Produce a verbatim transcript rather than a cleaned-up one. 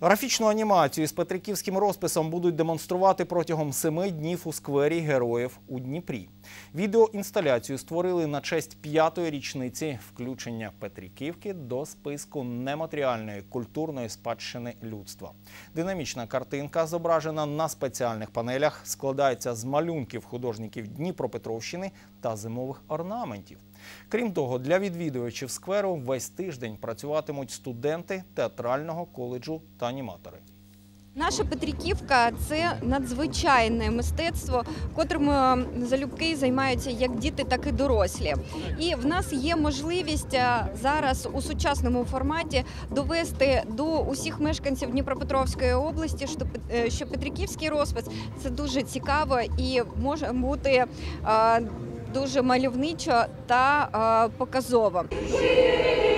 Графічну анімацію з петриківським розписом будуть демонструвати протягом семи днів у сквері Героїв у Дніпрі. Відеоінсталяцію створили на честь п'ятої річниці включення Петриківки до списку нематеріальної культурної спадщини людства. Динамічна картинка, зображена на спеціальних панелях, складається з малюнків художників Дніпропетровщини та зимових орнаментів. Крім того, для відвідувачів скверу весь тиждень працюватимуть студенти театрального коледжу та аніматори. Наша Петриківка – це надзвичайне мистецтво, котрим залюбки займаються як діти, так і дорослі. І в нас є можливість зараз у сучасному форматі довести до усіх мешканців Дніпропетровської області, що Петриківський розпис – це дуже цікаво і може бути дуже мальовничо та показово.